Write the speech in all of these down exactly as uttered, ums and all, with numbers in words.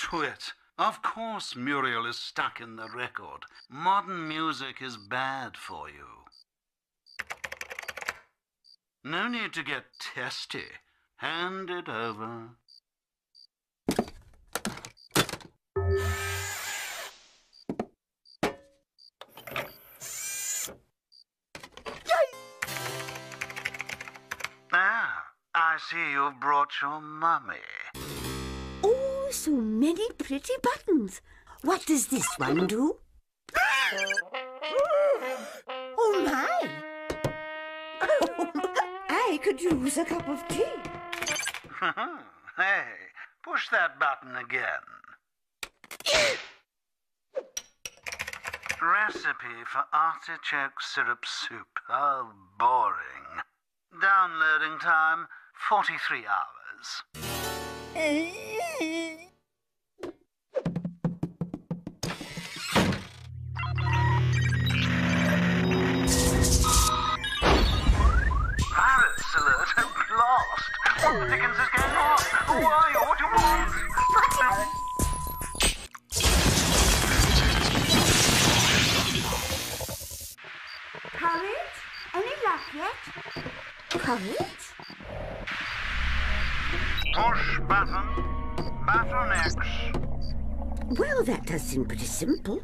twit. Of course Muriel is stuck in the record. Modern music is bad for you. No need to get testy. Hand it over. Ah, I see you've brought your mummy. Oh, so many pretty buttons. What does this one do? Oh, my. I could use a cup of tea. Hey, push that button again. Recipe for artichoke syrup soup. How boring. Downloading time, forty-three hours. Paris alert, lost. What the dickens is going on? Who are you? What do you want? Courage? Any luck yet? Courage? Push button, button X. Well, that does seem pretty simple.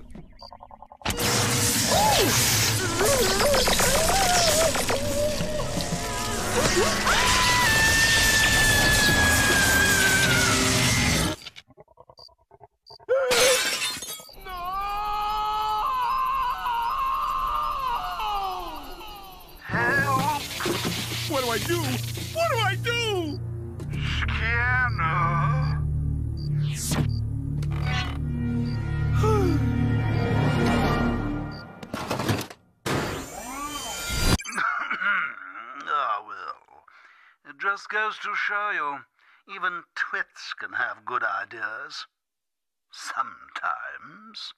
What do I do? What do I do? Scanner. Ah, well. It just goes to show you, even twits can have good ideas. Sometimes.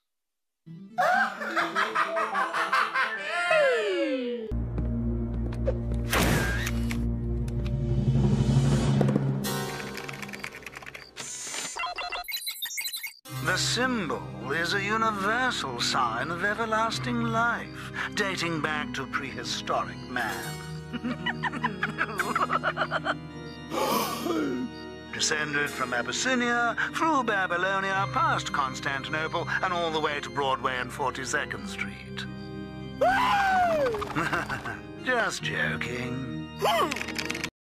The symbol is a universal sign of everlasting life, dating back to prehistoric man. Descended from Abyssinia, through Babylonia, past Constantinople, and all the way to Broadway and forty-second Street. Just joking.